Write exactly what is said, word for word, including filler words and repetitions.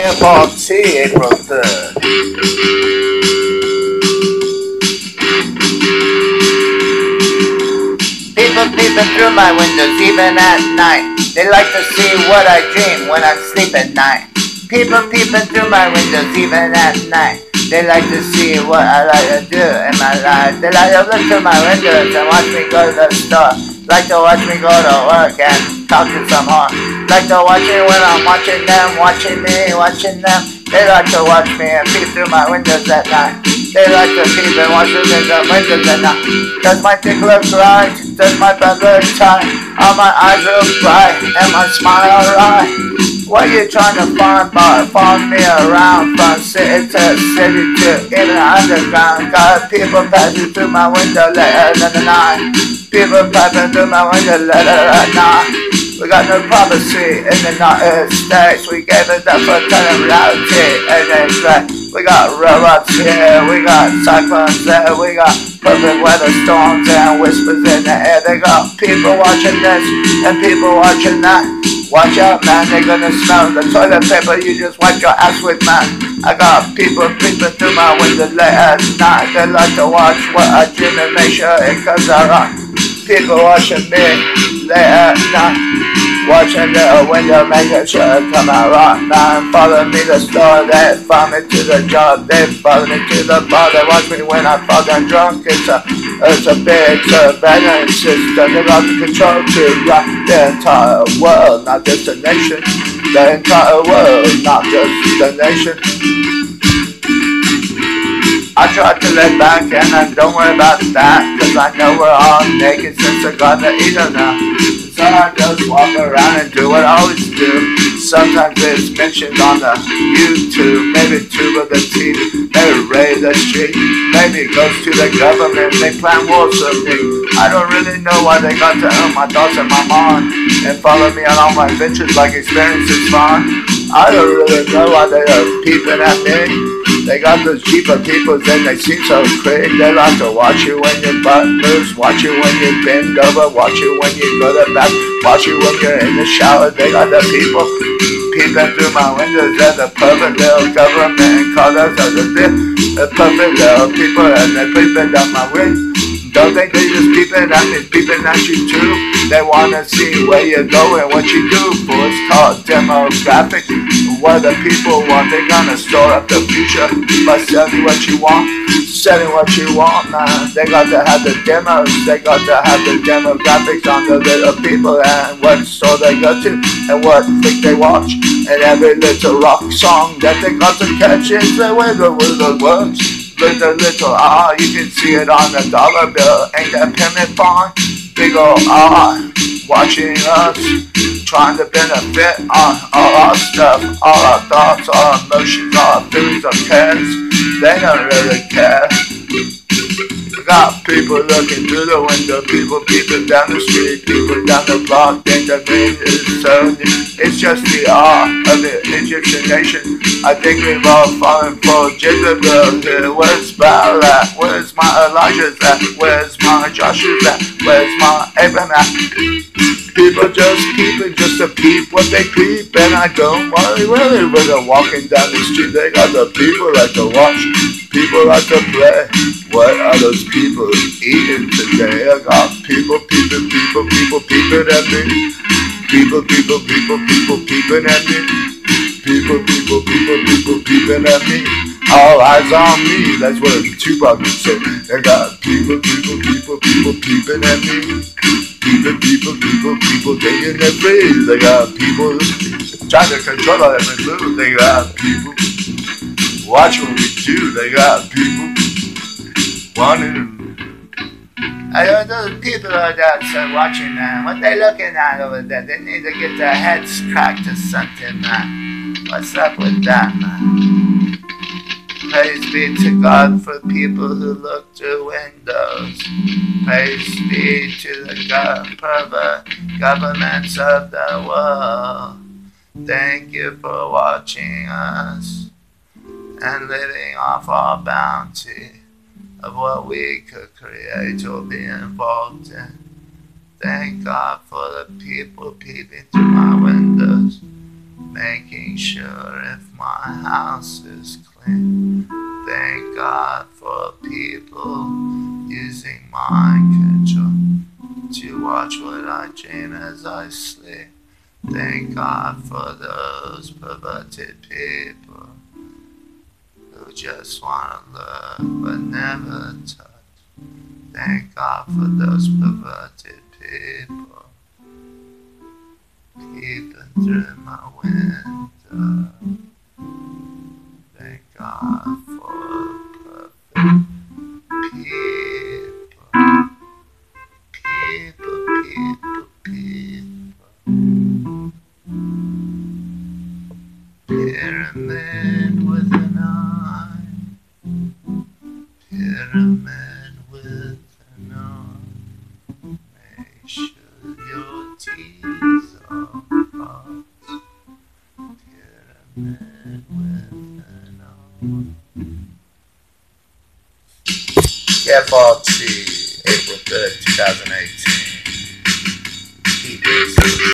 Airport T, April third. People peeping through my windows even at night. They like to see what I dream when I sleep at night. People peeping through my windows even at night. They like to see what I like to do in my life. They like to look through my windows and watch me go to the store. Like to watch me go to work and talk to someone. Like to watch me when I'm watching them, watching me, watching them. They like to watch me and peep through my windows at night. They like to peep and watch through the windows at night. Does my dick look right? Does my butt look tight? Are my eyes look bright? And my smile right? What you trying to find, boy? Follow me around from city to city to even underground. Got people passing through my window later than the night. People passing through my window later at night. We got no privacy in the United States. We gave it up for telling reality and it's right. We got robots here, we got cyclones there, we got perfect weather storms and whispers in the air. They got people watching this and people watching that. Watch out, man, they're gonna smell the toilet paper you just wipe your ass with, man. I got people peeping through my window late at night. They like to watch what I dream and make sure it comes out. People watching me late at night. Watching the window, making sure it come out right, man. Follow me to the store, they follow me to the job, they follow me to the bar, they watch me when I'm fucking drunk. It's a, it's a big surveillance system. They got the control to rock the entire world, not just a nation. The entire world, not just the nation. I try to lay back and I don't worry about that, cause I know we're all naked since I got the eater now. So I just walk around and do what I always do. Sometimes it's mentioned on the YouTube, maybe tube of the T V, maybe raid the street, maybe it goes to the government, they plan wars with me. I don't really know why they got to own my thoughts and my mind and follow me on all my adventures like experience is fun. I don't really know why they are peeping at me. They got those cheaper people and they seem so quick. They like to watch you when your butt moves, watch you when you bend over, watch you when you go to bed, watch you when you're in the shower. They got the people peeping through my windows. They're the perfect little government colors of the bit. The perfect little people and they're peeping down my window. Don't think they just peeping at me, peeping at you too. They wanna see where you're going, what you do for. It's called demographic. What the people want, they're gonna store up the future by selling what you want, selling what you want, man. They got to have the demos, they got to have the demographics on the little people and what store they go to and what flick they watch. And every little rock song that they got to catch is the way the world works. With a little R, you can see it on the dollar bill. Ain't that pyramid fine? Big ol' R, watching us, trying to benefit on all our stuff, all our thoughts, all our emotions, all our feelings, our cares. They don't really care. We got people looking through the window, people peeping down the street, people down the block, think the green is so new. It's just the art of the Egyptian nation. I think we've all fallen for Jezebel here. Where's Baal at? Where's my Elijah's at? Where's my Joshua's at? Where's my Abraham at? People just peeping just to peep what they peep, and I don't worry really when they're walking down the street. They got the people like to watch, people like to play. What are those people eating today? I got people peeping, people, people peeping at me. People, people, people, people peeping at me. People, people, people, people peeping at me. All eyes on me, that's what Tupac would say. They got people, people, people, people peeping at me. People, people, people, people taking their praise. They got people trying to control all every move. They got people watch what we do. They got people wanting. I know those people are outside watching, man. What they looking at over there? They need to get their heads cracked or something, man. What's up with that, man? Praise be to God for people who look through windows. Praise be to the God, pervert governments of the world. Thank you for watching us and living off our bounty of what we could create or be involved in. Thank God for the people peeping through my windows. making sure if my house is clean. Thank God for people using mind control to watch what I dream as I sleep. Thank God for those perverted people who just wanna love but never touch. Thank God for those perverted people peeping through my window. Thank God for perfect people, people, people, people. Pyramid with an eye, pyramid with an eye. Make sure your teeth are crossed. Pyramid with an eye. K F R T, April third, two thousand eighteen. Keep it.